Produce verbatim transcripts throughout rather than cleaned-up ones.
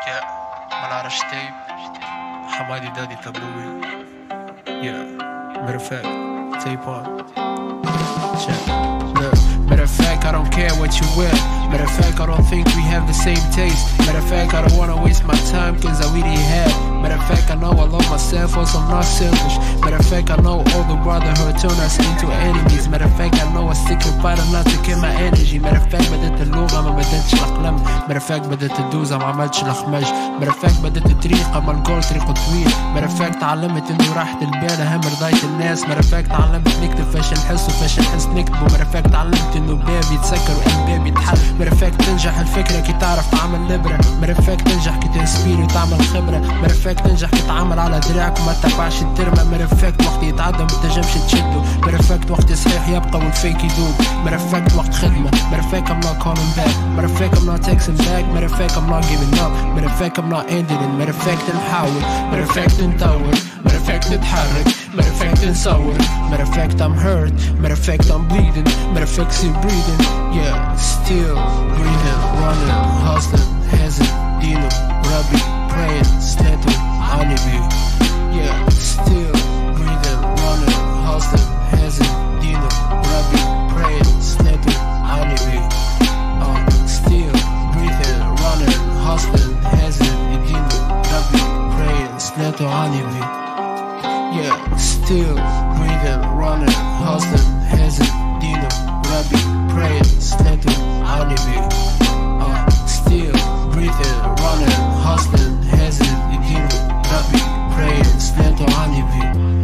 Yeah, Malara Tape, Hamadi Daddy Tabooey. Yeah, matter of fact, tape on. Check. Look, matter of fact, I don't care what you wear. Matter of fact, I don't think we have the same taste. Matter of fact, I don't wanna waste my time, cause I really have. Matter of fact, I know I love myself, also I'm not selfish. Matter of fact, I know all the brotherhood turn us into enemies. Matter of fact, I know I stick with fighter not to kill my energy. Matter of fact, بدأت اللغة ما بدأتش الأقلام. Matter of fact, بدأت الدوزة ما عملتش الأخماج. Matter of fact, بدأت الطريقة ما الجول طريقه طويل. Matter of fact, تعلمت إنه راحة البال أهم رضاية الناس. Matter of fact, تعلمت نكتب فاش نحس وفاش نحس نكتبه. Matter of fact, تعلمت إنه باب يتسكر وإن باب يتحل. Matter of fact, تنجح الفكرة كي تعرف تعمل لبرة. Matter of fact, تنجح كي تنسبير وتعمل خبرة. Matter of fact, تنجح كي تعمل على دراعك وما تتبعش الترمة. Matter of fact, وقت يتعدى ما تنجمش تشده. Matter of fact, وقت صحيح يبقى والفيك يدوب. Matter of fact, وقت خدمة. Matter of fact, I'm not calling back. Matter of fact, I'm not texting back. Matter of fact, I'm not giving up. Matter of fact, I'm not ending it. Matter of fact, نحاول. Matter of fact, نطور. Matter of fact, نتحرك. Matter of fact, نصور. Matter of fact, I'm hurt. Matter of fact, I'm bleeding. Matter of fact, still breathing. Yeah, still breathing, running, hustling, hazing, Dino, Rabbi, praying, Stato, Alibi. Yeah, still breathing, running, hustling, hazing, Dino, Rabbi, praying, Stato, Alibi. Uh, still breathing, running, hustling, hazing, Dino, Rabbi, praying, Stato, Alibi. Yeah, still breathing, running, hustling, hazing, Dino, Rabbi, praying, Stato, Alibi. Uh, still breathing, running, hustling, hazing, Dino, Rabbi, praying, Stato, Alibi.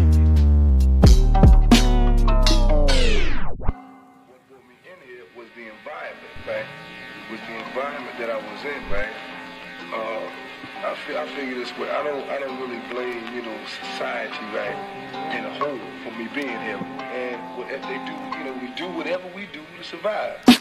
What put me in here was the environment, right? Was the environment that I was in, right? Uh, I feel I figure this way. I don't I don't really blame, you know, society, right, in a whole for me being here. And if they do, you know, we do whatever we do to survive.